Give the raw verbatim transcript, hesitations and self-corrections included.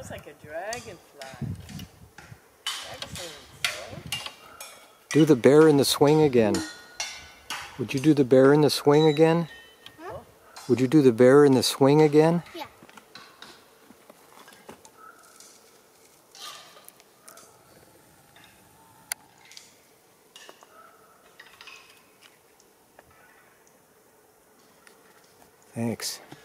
That's like a dragonfly. Excellent, sir. Do the bear in the swing again. Would you do the bear in the swing again? Huh? Would you do the bear in the swing again? Yeah. Thanks.